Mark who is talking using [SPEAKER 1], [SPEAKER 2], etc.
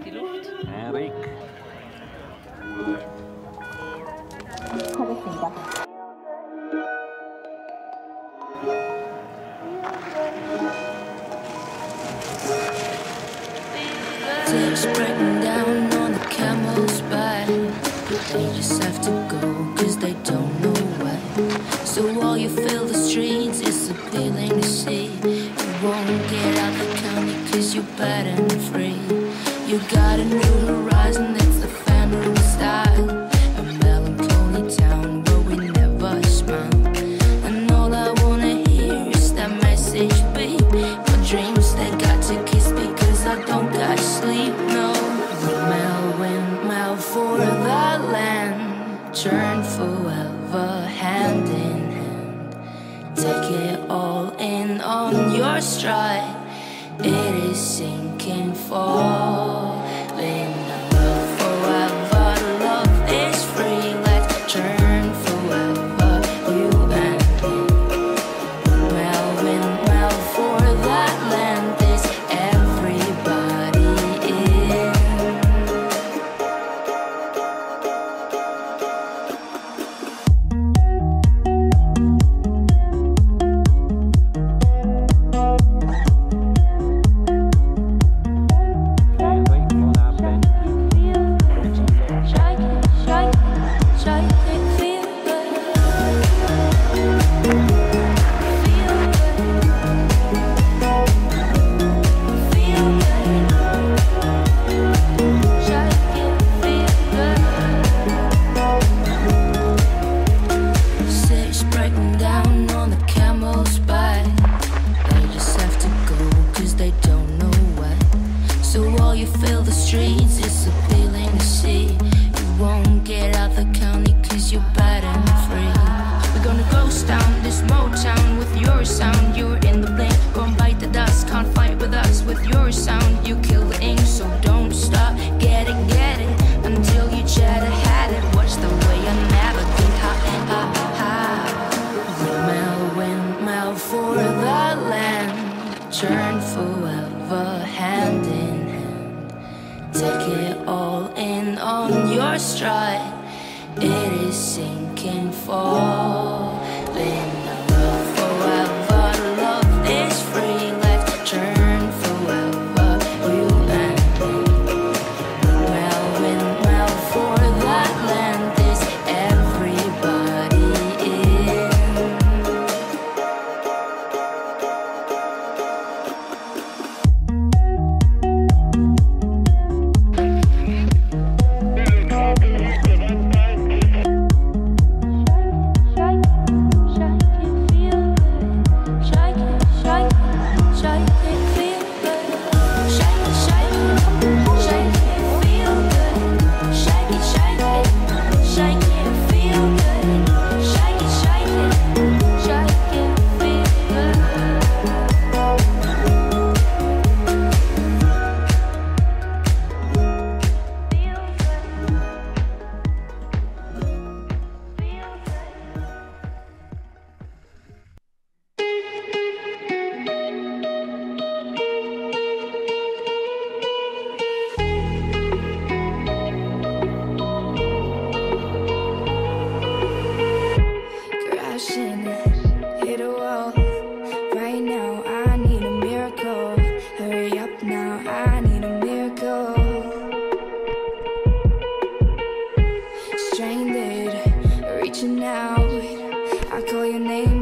[SPEAKER 1] die Luft.
[SPEAKER 2] Erik.
[SPEAKER 3] Tears breaking down on the camel's back. They just have to go cause they don't know why. So while you fill the streets, it's appealing to see. You won't get out the county cause you're bad and free. You got a new horizon, it's the family style. A melancholy town where we never smile. And all I wanna hear is that message beep. My dreams, they got to kiss because I don't got sleep, no. Windmill for the land. Turn forever hand in hand. Take it all in on your stride. It is sinking, falling. Love forever, love is free. Let's turn forever, you and me. Windmill for that land. Is everybody in?
[SPEAKER 2] Erik på den bench.
[SPEAKER 3] Shake it, shake it, shake it, feel good. Feel good. Feel good. Shake it, feel good. Six breaking down on the camel's back. They just have to go cause they don't know why. So while you fill the streets, it's appealing to see. You won't get out the county cause you're bad and free. We're gonna ghost down this Motown with your sound. You're in the blink, gon' bite the dust. Can't fight with us with your sound. You kill the ink, so don't stop. Get it, until you try to hide it. Watch the way I navigate, ha, ha, ha. Windmill for the land. Turn forever hand in hand. Take it all in on your stride. It is sinking, falling. Love forever, love is free. Let's turn forever, you and me. Windmill for that land. Is everybody in? Crashing, hit a wall. Right now, I need a miracle. Hurry up now, I need a miracle. Stranded, reaching out. I call your name.